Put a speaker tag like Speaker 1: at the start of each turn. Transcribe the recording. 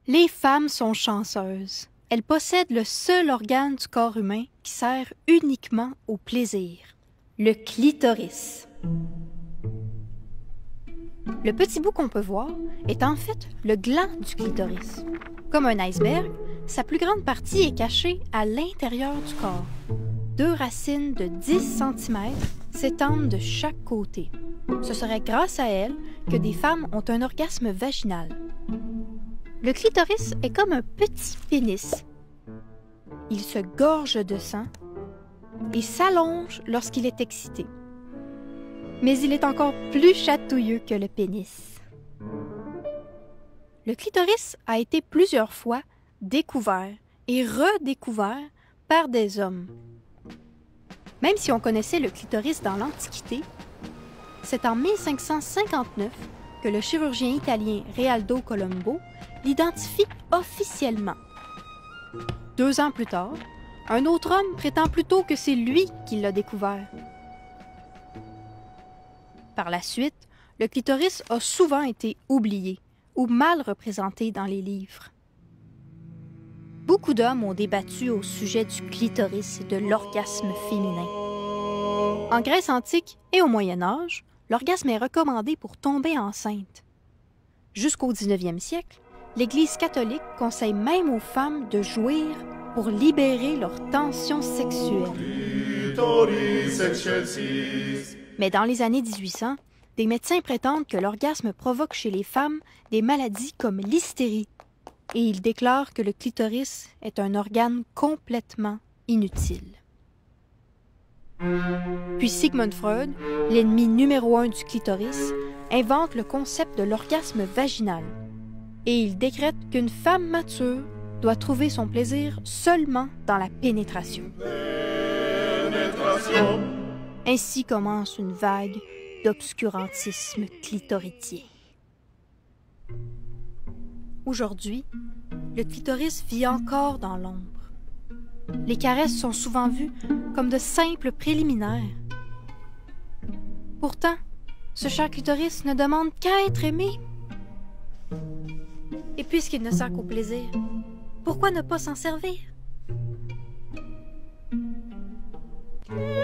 Speaker 1: Les femmes sont chanceuses. Elles possèdent le seul organe du corps humain qui sert uniquement au plaisir, le clitoris. Le petit bout qu'on peut voir est en fait le gland du clitoris. Comme un iceberg, sa plus grande partie est cachée à l'intérieur du corps. 2 racines de 10 cm s'étendent de chaque côté. Ce serait grâce à elles que des femmes ont un orgasme vaginal. Le clitoris est comme un petit pénis. Il se gorge de sang et s'allonge lorsqu'il est excité. Mais il est encore plus chatouilleux que le pénis. Le clitoris a été plusieurs fois découvert et redécouvert par des hommes. Même si on connaissait le clitoris dans l'Antiquité, c'est en 1559 que le chirurgien italien Realdo Colombo l'identifie officiellement. 2 ans plus tard, un autre homme prétend plutôt que c'est lui qui l'a découvert. Par la suite, le clitoris a souvent été oublié ou mal représenté dans les livres. Beaucoup d'hommes ont débattu au sujet du clitoris et de l'orgasme féminin. En Grèce antique et au Moyen Âge, l'orgasme est recommandé pour tomber enceinte. Jusqu'au 19e siècle, l'Église catholique conseille même aux femmes de jouir pour libérer leur tension sexuelle. Mais dans les années 1800, des médecins prétendent que l'orgasme provoque chez les femmes des maladies comme l'hystérie, et ils déclarent que le clitoris est un organe complètement inutile. Puis Sigmund Freud, l'ennemi numéro 1 du clitoris, invente le concept de l'orgasme vaginal, et il décrète qu'une femme mature doit trouver son plaisir seulement dans la pénétration. Ainsi commence une vague d'obscurantisme clitoridien. Aujourd'hui, le clitoris vit encore dans l'ombre. Les caresses sont souvent vues comme de simples préliminaires. Pourtant, ce cher clitoris ne demande qu'à être aimé. Et puisqu'il ne sert qu'au plaisir, pourquoi ne pas s'en servir?